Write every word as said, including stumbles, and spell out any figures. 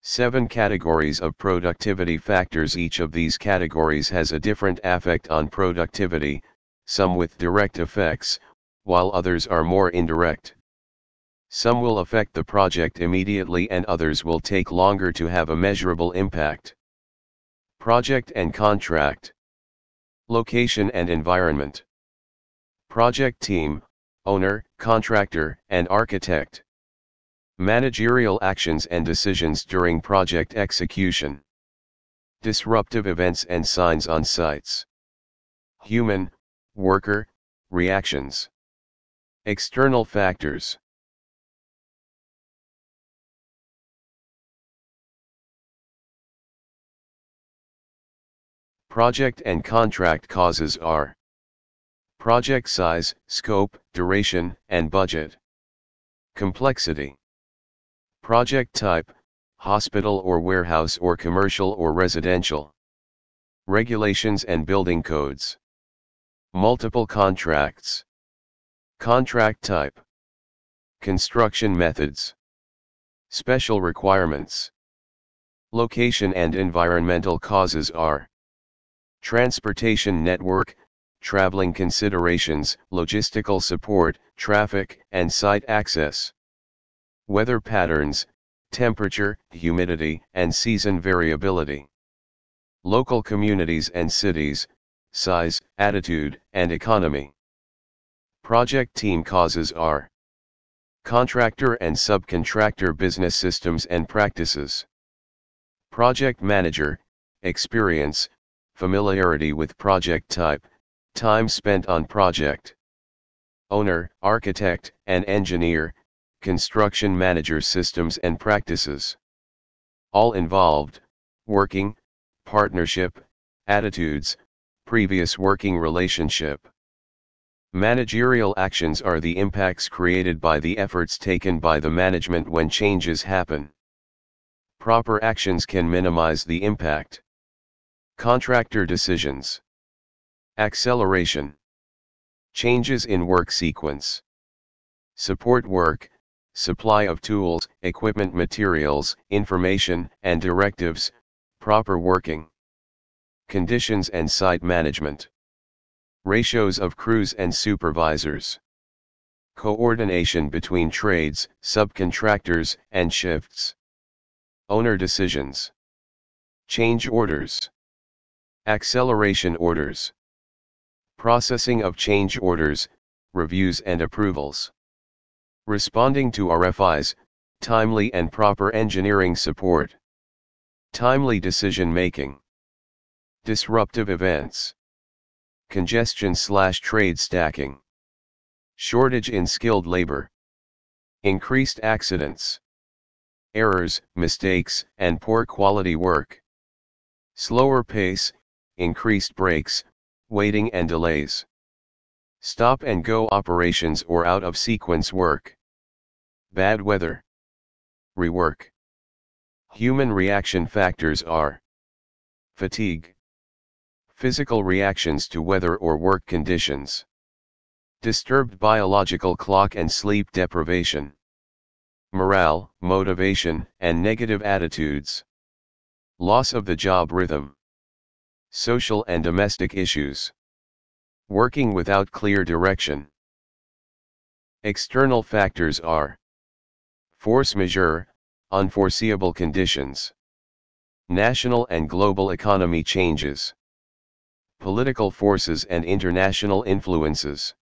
Seven categories of productivity factors. Each of these categories has a different effect on productivity, some with direct effects, while others are more indirect. Some will affect the project immediately and others will take longer to have a measurable impact. Project and contract. Location and environment. Project team, owner, contractor, and architect. Managerial actions and decisions during project execution. Disruptive events and signs on sites. Human, worker, reactions. External factors. Project and contract causes are project size, scope, duration, and budget. Complexity. Project type, hospital or warehouse or commercial or residential. Regulations and building codes. Multiple contracts. Contract type. Construction methods. Special requirements. Location and environmental causes are transportation network, traveling considerations, logistical support, traffic, and site access. Weather patterns, temperature, humidity, and season variability. Local communities and cities, size, attitude, and economy. Project team causes are contractor and subcontractor business systems and practices. Project manager, experience, familiarity with project type, time spent on project. Owner, architect, and engineer, construction manager systems and practices. All involved, working, partnership, attitudes, previous working relationship. Managerial actions are the impacts created by the efforts taken by the management when changes happen. Proper actions can minimize the impact. Contractor decisions. Acceleration. Changes in work sequence. Support work, supply of tools, equipment, materials, information, and directives, proper working. Conditions and site management. Ratios of crews and supervisors. Coordination between trades, subcontractors, and shifts. Owner decisions. Change orders. Acceleration orders. Processing of change orders, reviews and approvals. Responding to R F Is, timely and proper engineering support. Timely decision making. Disruptive events. Congestion slash trade stacking. Shortage in skilled labor. Increased accidents. Errors, mistakes, and poor quality work. Slower pace, increased breaks, waiting and delays. Stop and go operations or out of sequence work. Bad weather. Rework. Human reaction factors are fatigue. Physical reactions to weather or work conditions. Disturbed biological clock and sleep deprivation. Morale, motivation, and negative attitudes. Loss of the job rhythm. Social and domestic issues. Working without clear direction. External factors are force majeure, unforeseeable conditions. National and global economy changes. Political forces and international influences.